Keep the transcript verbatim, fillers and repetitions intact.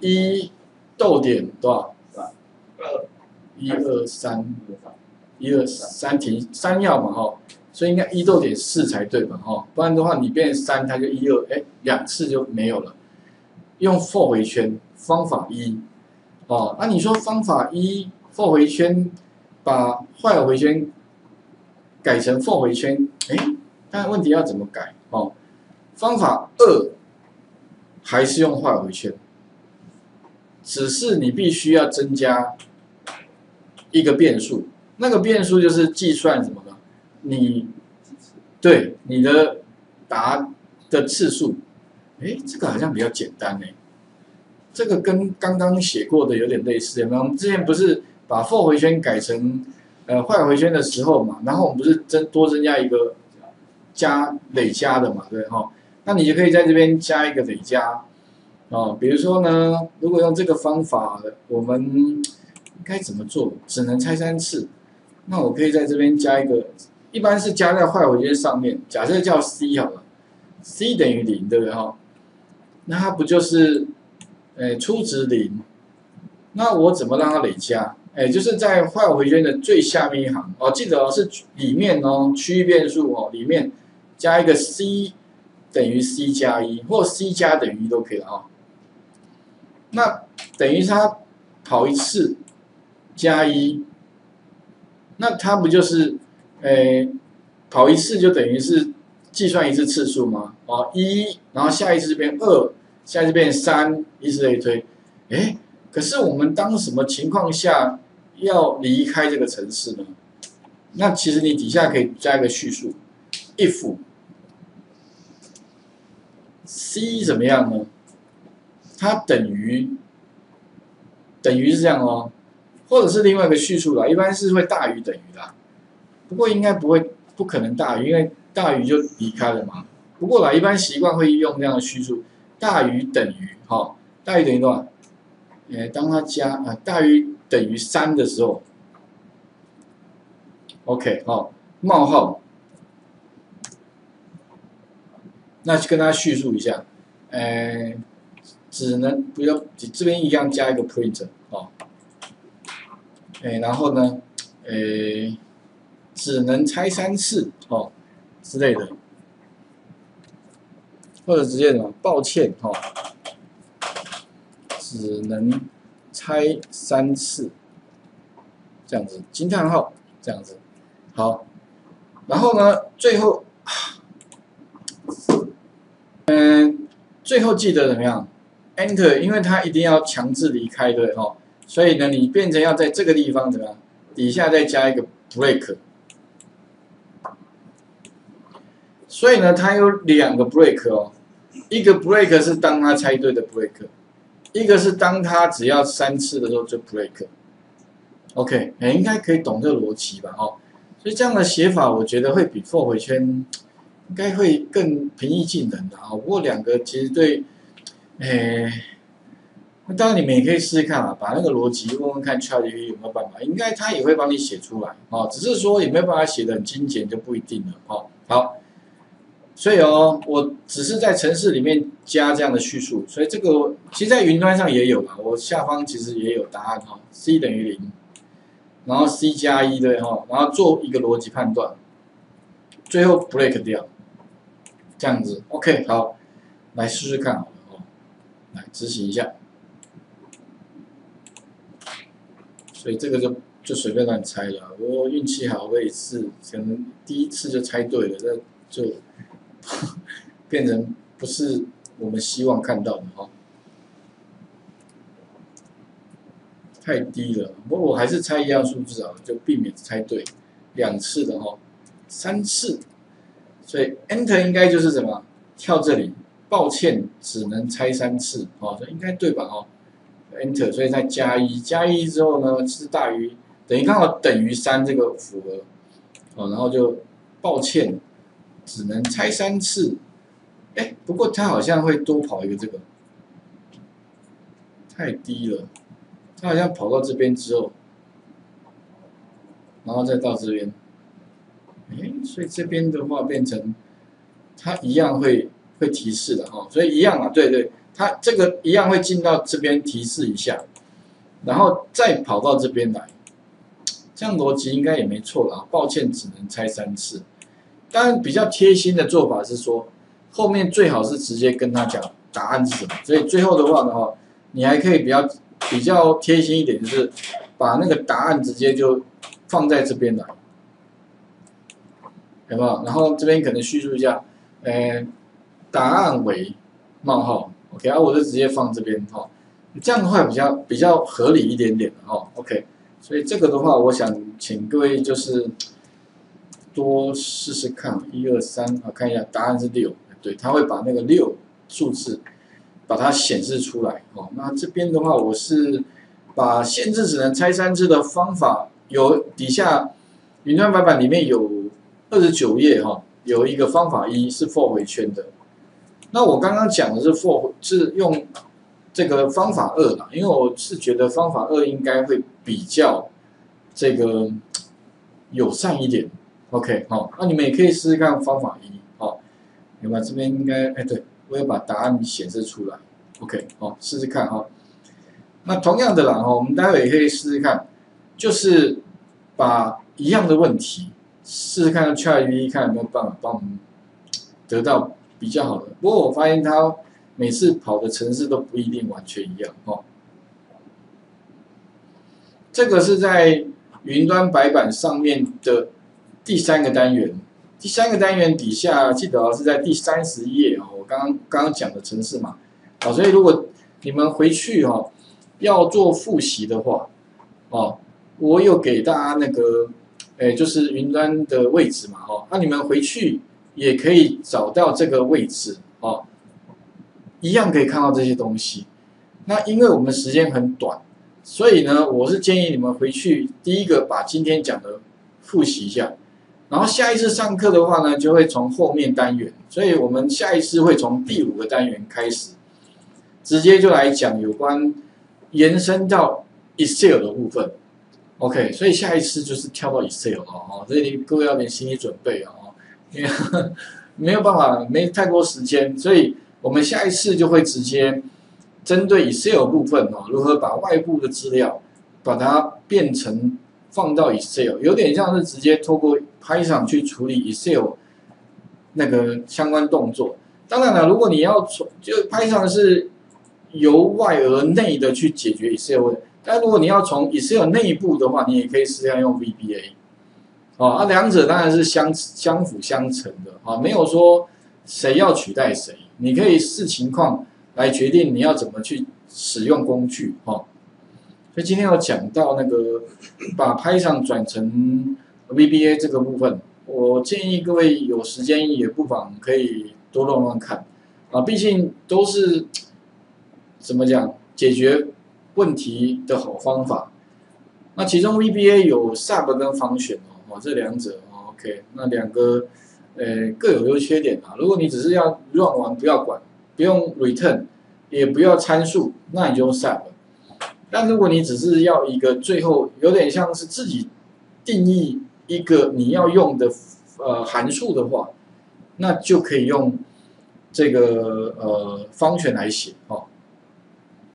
一逗点多少？ 二一二三，一二三停三要嘛哈，所以应该一逗点四才对吧哈？不然的话你变三，它就一二，哎，两次就没有了。用 for 回圈，方法一，哦，那你说方法一 for 回圈，把 while 回圈改成 for 回圈，哎，但问题要怎么改哦？方法二还是用 while 回圈，只是你必须要增加一个变数，那个变数就是计算什么呢？你对你的答的次数，哎，这个好像比较简单哎。这个跟刚刚写过的有点类似，有没有？我们之前不是把 for 回圈改成呃while回圈的时候嘛，然后我们不是增多增加一个加累加的嘛，对哈、哦？那你就可以在这边加一个累加哦。比如说呢，如果用这个方法，我们该怎么做？只能拆三次，那我可以在这边加一个，一般是加在while回圈上面，假设叫 c 好了 ，c 等于零，对不对哈、哦？那它不就是诶，初值零，那我怎么让它累加？哎，就是在while回圈的最下面一行哦，记得哦是里面哦，区域变数哦里面加一个 c 等于 c 加一，或 c 加等于一都可以了啊、哦。那等于它跑一次加一，那它不就是诶跑一次就等于是计算一次次数吗？哦，一，然后下一次变二。下一次变三，以此类推，哎，可是我们当什么情况下要离开这个程式呢？那其实你底下可以加一个叙述 ，if c 怎么样呢？它等于等于是这样哦，或者是另外一个叙述啦，一般是会大于等于啦，不过应该不会，不可能大于，因为大于就离开了嘛。不过啦，一般习惯会用这样的叙述。大于等于，哈、哦，大于等于多少？呃，当它加啊、呃、大于等于三的时候 ，OK， 好、哦，冒号，那就跟他叙述一下，呃，只能不要这边一样加一个 print 哦，哎，然后呢，呃，只能拆三次哦之类的，或者直接什么，抱歉哈。哦只能拆三次，这样子，惊叹号，这样子，好，然后呢，最后，嗯，最后记得怎么样 ？Enter， 因为它一定要强制离开，对哈、哦，所以呢，你变成要在这个地方怎么样？底下再加一个 break， 所以呢，它有两个 break 哦，一个 break 是当它猜对的 break。一个是当它只要三次的时候就 break，OK， 哎，应该可以懂这个逻辑吧？哦，所以这样的写法，我觉得会比 for 回圈应该会更平易近人的啊。不过两个其实对，哎，那当然你们也可以试试看啊，把那个逻辑问问看 ChatGPT 有没有办法，应该它也会帮你写出来哦，只是说有没有办法写得很精简就不一定了哦。好。所以哦，我只是在程式里面加这样的叙述，所以这个其实，在云端上也有啦。我下方其实也有答案哈 ，c 等于零，然后 c 加一对哈，然后做一个逻辑判断，最后 break 掉，这样子 ，OK， 好，来试试看好了哦，来执行一下。所以这个就就随便乱猜了，我运气好，我也是可能第一次就猜对了，那就。变成不是我们希望看到的哈，太低了。不过我还是猜一样数字啊，就避免猜对两次的哈，三次，所以 Enter 应该就是什么？跳这里，抱歉，只能猜三次哦，这应该对吧？哈 ，Enter， 所以再加一，加一之后呢是大于等于刚好等于三这个符合哦，然后就抱歉，只能猜三次。哎，不过它好像会多跑一个这个，太低了。它好像跑到这边之后，然后再到这边，哎，所以这边的话变成它一样会会提示的哈，所以一样啊，对对， 它这个一样会进到这边提示一下，然后再跑到这边来，这样逻辑应该也没错啦。抱歉，只能猜三次。当然，比较贴心的做法是说，后面最好是直接跟他讲答案是什么。所以最后的话呢，哈，你还可以比较比较贴心一点，就是把那个答案直接就放在这边来，有没有？然后这边可能叙述一下，呃，答案为冒号 ，OK， 啊，我就直接放这边哈，这样的话比较比较合理一点点哈 ，OK。所以这个的话，我想请各位就是多试试看，一二三啊，看一下答案是六，对，它会把那个六数字把它显示出来哦。那这边的话，我是把限制只能猜三次的方法，有底下云端白板里面有二十九页哈，有一个方法一是 for 回圈的。那我刚刚讲的是 for 是用这个方法二啦，因为我是觉得方法二应该会比较这个友善一点。OK， 好、哦，那你们也可以试试看方法一，好、哦，有没有？这边应该，哎，对，我要把答案显示出来。OK， 好、哦，试试看哈、哦。那同样的啦，哈、哦，我们待会也可以试试看，就是把一样的问题试试看 ChatGPT 看有没有办法帮我们得到比较好的。不过我发现它每次跑的程式都不一定完全一样哦。这个是在云端白板上面的第三个单元，第三个单元底下记得是在第三十页哦，我刚刚刚刚讲的程式嘛，好，所以如果你们回去哈要做复习的话，哦，我有给大家那个，诶，就是云端的位置嘛，哦，那你们回去也可以找到这个位置哦，一样可以看到这些东西。那因为我们时间很短，所以呢，我是建议你们回去第一个把今天讲的复习一下。然后下一次上课的话呢，就会从后面单元，所以我们下一次会从第五个单元开始，直接就来讲有关延伸到 Excel 的部分。OK， 所以下一次就是跳到 Excel 了哦，所以各位要点心理准备哦，因为呵呵没有办法，没太多时间，所以我们下一次就会直接针对 Excel 部分哦，如何把外部的资料把它变成放到 Excel， 有点像是直接透过 Python 去处理 Excel 那个相关动作。当然了，如果你要从就 Python 是由外而内的去解决 Excel 问题，但如果你要从 Excel 内部的话，你也可以试下用 V B A。哦，啊，两者当然是相相辅相成的啊，没有说谁要取代谁，你可以视情况来决定你要怎么去使用工具哦。所以今天有讲到那个把 Python 转成 V B A 这个部分，我建议各位有时间也不妨可以多乱乱看啊，毕竟都是怎么讲解决问题的好方法。那其中 V B A 有 Sub 跟 Function 哦，这两者哦 OK， 那两个呃各有优缺点啊。如果你只是要乱玩，不要管，不用 Return， 也不要参数，那你就用 Sub。但如果你只是要一个最后有点像是自己定义一个你要用的呃函数的话，那就可以用这个呃方权来写哦。